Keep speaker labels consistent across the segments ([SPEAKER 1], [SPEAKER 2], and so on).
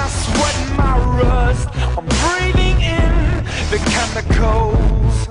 [SPEAKER 1] sweat and my rust. I'm breathing in the chemicals.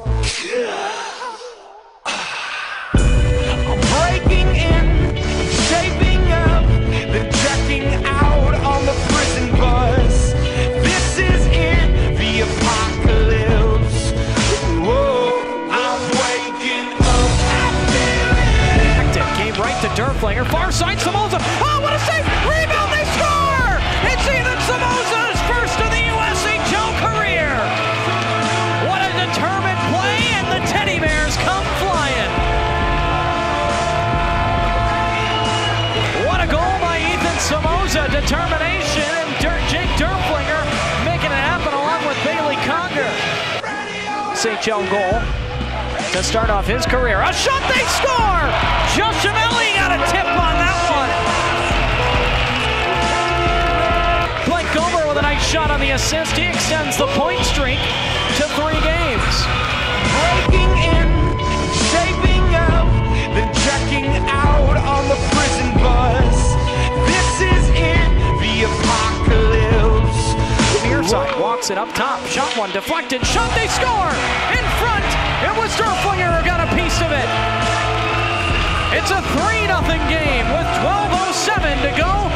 [SPEAKER 1] I'm breaking in, shaping up, then checking out on the prison bus. This is it, the apocalypse. Whoa, I'm waking up. I feel it.
[SPEAKER 2] Game right to Durflinger, far side Somoza. Oh, what a save! Rebound, they score! It's Ethan Somoza's first of the USHL career. What a determined play, and the Teddy Bears come flying. What a goal by Ethan Somoza, determination, and Jake Durflinger making it happen along with Bailey Conger. USHL goal to start off his career. A shot, they score! Joshimelli got a tip on that one. Gober with a nice shot on the assist. He extends the point streak to 3 games.
[SPEAKER 1] Breaking in, shaping up, then checking out on the prison bus. This is it, the apocalypse.
[SPEAKER 2] Near side, walks it up top. Shot one, deflected. Shot, they score! In front, it was Durflinger who got a piece of it. It's a 3-0 game with 12:07 to go.